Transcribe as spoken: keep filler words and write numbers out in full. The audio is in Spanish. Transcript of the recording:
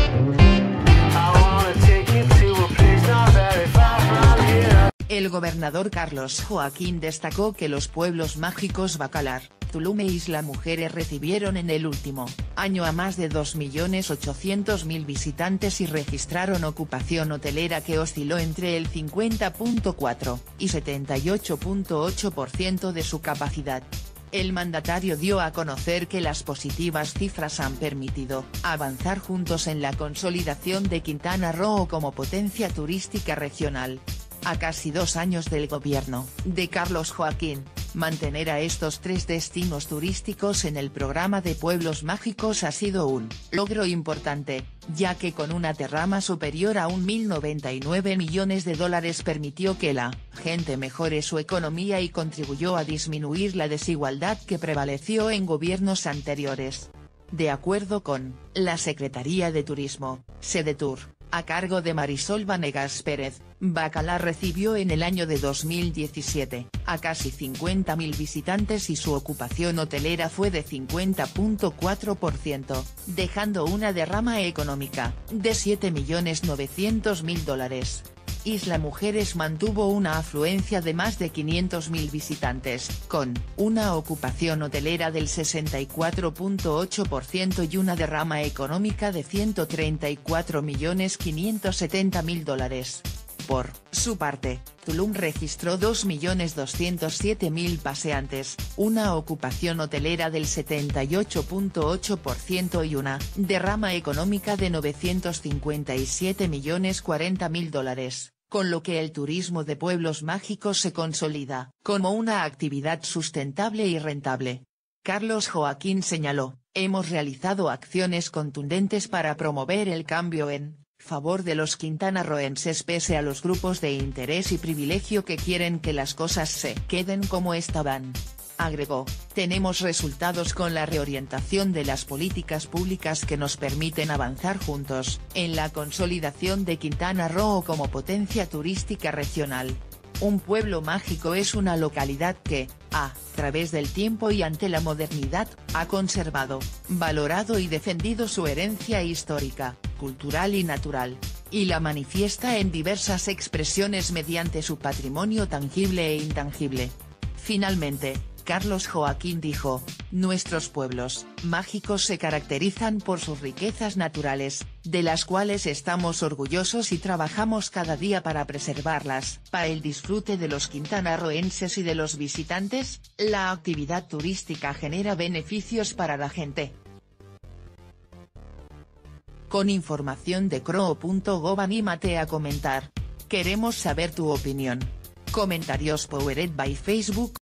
El gobernador Carlos Joaquín destacó que los pueblos mágicos Bacalar, Tulum e Isla Mujeres recibieron en el último año a más de dos millones ochocientos mil visitantes y registraron ocupación hotelera que osciló entre el cincuenta punto cuatro y setenta y ocho punto ocho por ciento de su capacidad. El mandatario dio a conocer que las positivas cifras han permitido avanzar juntos en la consolidación de Quintana Roo como potencia turística regional. A casi dos años del gobierno de Carlos Joaquín, mantener a estos tres destinos turísticos en el programa de pueblos mágicos ha sido un logro importante, ya que con una derrama superior a un mil noventa y nueve millones de dólares permitió que la gente mejore su economía y contribuyó a disminuir la desigualdad que prevaleció en gobiernos anteriores. De acuerdo con la Secretaría de Turismo, Sedetur, a cargo de Marisol Vanegas Pérez, Bacalar recibió en el año de dos mil diecisiete a casi cincuenta mil visitantes y su ocupación hotelera fue de cincuenta punto cuatro por ciento, dejando una derrama económica de siete millones novecientos mil dólares. Isla Mujeres mantuvo una afluencia de más de quinientos mil visitantes, con una ocupación hotelera del sesenta y cuatro punto ocho por ciento y una derrama económica de ciento treinta y cuatro millones quinientos setenta mil dólares. Por su parte, Tulum registró dos millones doscientos siete mil paseantes, una ocupación hotelera del setenta y ocho punto ocho por ciento y una derrama económica de novecientos cincuenta y siete millones cuarenta mil dólares, con lo que el turismo de pueblos mágicos se consolida como una actividad sustentable y rentable. Carlos Joaquín señaló, hemos realizado acciones contundentes para promover el cambio en favor de los quintanarroenses pese a los grupos de interés y privilegio que quieren que las cosas se queden como estaban. Agregó, tenemos resultados con la reorientación de las políticas públicas que nos permiten avanzar juntos en la consolidación de Quintana Roo como potencia turística regional. Un pueblo mágico es una localidad que, a través del tiempo y ante la modernidad, ha conservado, valorado y defendido su herencia histórica, cultural y natural, y la manifiesta en diversas expresiones mediante su patrimonio tangible e intangible. Finalmente, Carlos Joaquín dijo, nuestros pueblos mágicos se caracterizan por sus riquezas naturales, de las cuales estamos orgullosos y trabajamos cada día para preservarlas. Para el disfrute de los quintanarroenses y de los visitantes, la actividad turística genera beneficios para la gente. Con información de croo punto gov anímate a comentar. Queremos saber tu opinión. Comentarios powered by Facebook.